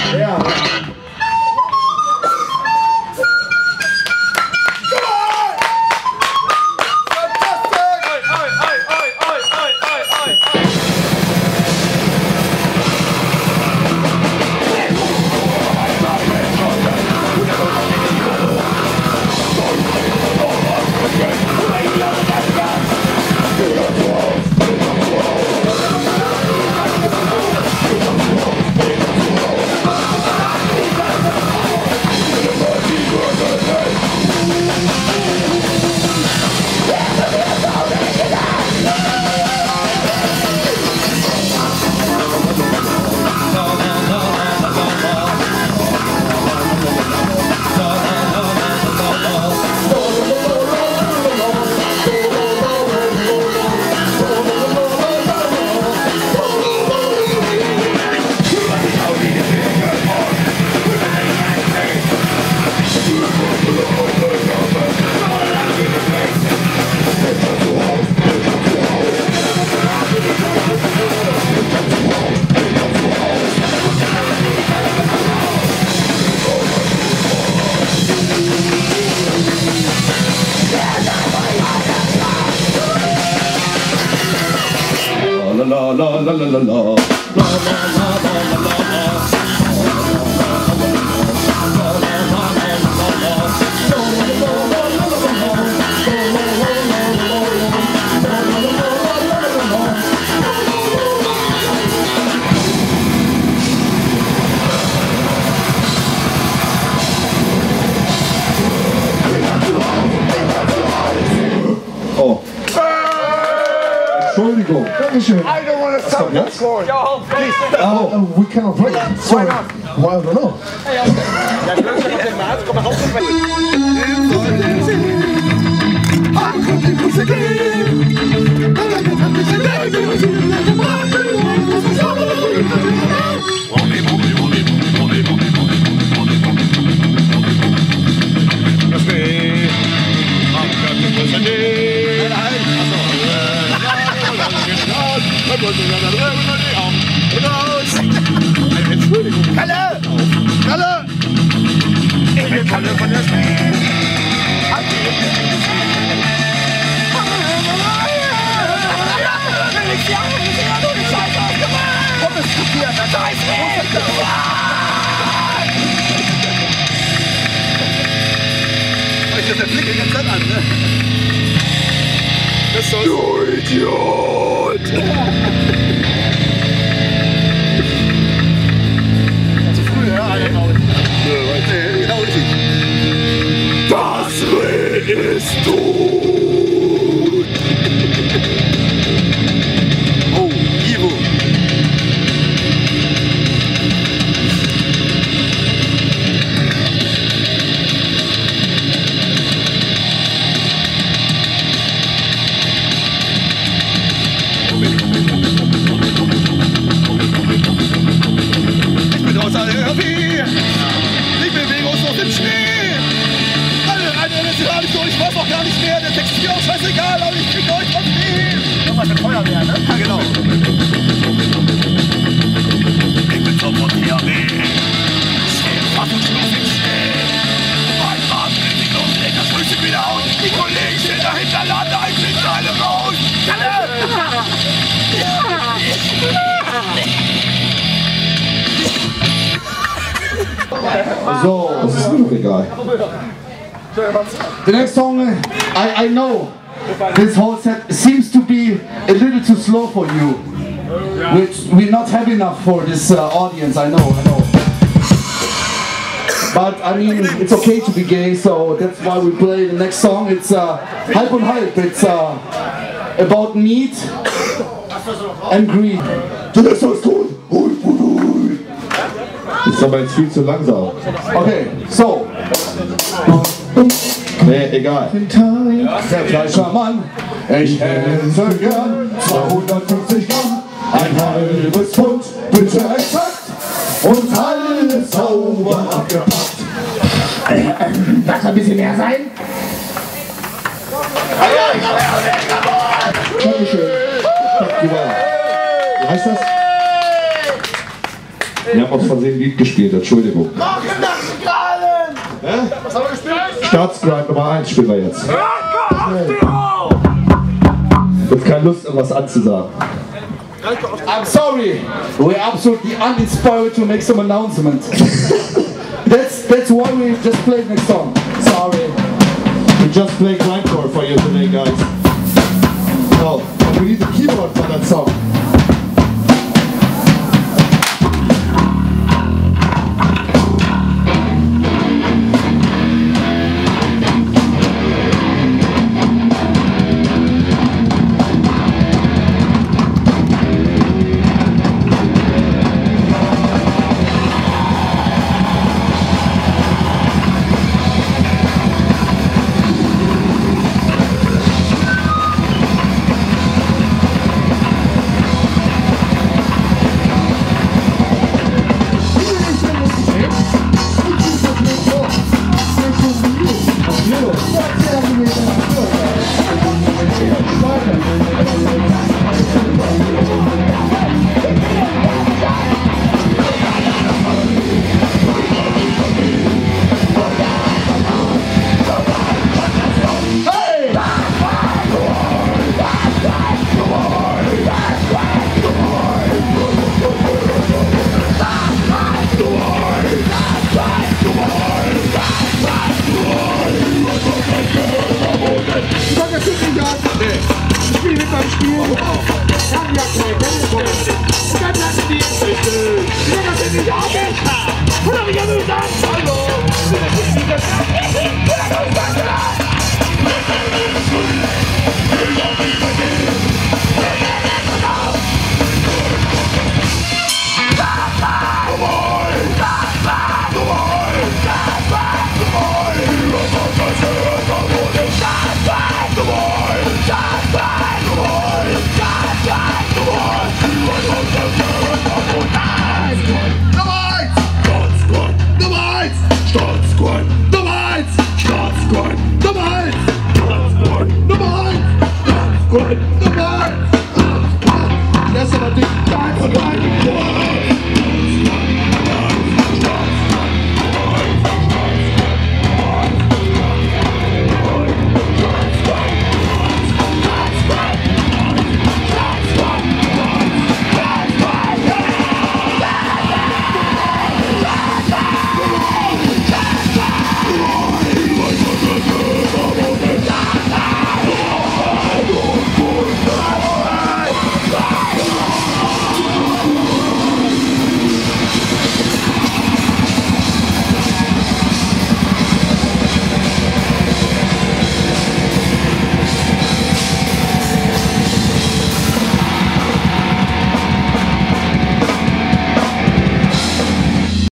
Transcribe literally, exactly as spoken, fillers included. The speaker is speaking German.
Ja. La la la la la la Oh. Entschuldigung. Dankeschön. I don't want to stop that score. Yo, please. Oh, uh, we cannot play. Sorry. Why not? Well, I don't know. Entschuldigung. Kalle! Kalle! Ich bin Kalle von der Schnee. Hab die Hände gesehen. Wenn ich die Augen gesehen habe, du die Scheiße ausgemacht. Komm, es passiert, das heißt nicht. Ich das der Blick den ganzen Zeit an, ne? Das ist so. Du Idiot! Genau richtig. Das Reh ist tot. Oh, Ivo. Ich bin außer Therapie. Ich bewege uns auf dem Schnee! Alle rein, das ist gar nicht so, ich weiß auch gar nicht mehr, der Text ist mir auch scheißegal, aber ich krieg euch trotzdem! Nochmal mit Feuerwehr, ne? Ja, genau. Ich bin so von T H W. Schnee, fast und Schluss im Schnee. Mein Mann bringt sich um, legt das Frühstück wieder aus. Die Kollegen stehen dahinter, laden ein, sind alle raus. Kalle! So, das ist mir doch egal. The next song, I, I know this whole set seems to be a little too slow for you. Which we're not happy enough for this uh, audience, I know, I know. But I mean, it's okay to be gay, so that's why we play the next song. It's uh, Halb und Halb. It's uh, about meat and greed. Du lässt uns tun. Ist aber jetzt viel zu langsam. Okay, so. Nee, egal. Der Fleischermann, ich hätte gern zweihundertfünfzig Gramm, ein halbes Pfund, bitte exakt, und alles sauber abgepackt. Darf ein bisschen mehr sein? Dankeschön. Wie heißt das? Wir haben aus Versehen ein Lied gespielt, Entschuldigung. Mach in das Strahlen! Hä? Was haben wir gespielt? Staatsgrind Nummer eins spielen wir jetzt. Ich hab keine Lust, irgendwas anzusagen. I'm sorry, we're absolutely uninspired to make some announcement. that's that's why we just played next song. Sorry. We just play grindcore for you today, guys. Oh, and we need the keyboard for that song. Hallo!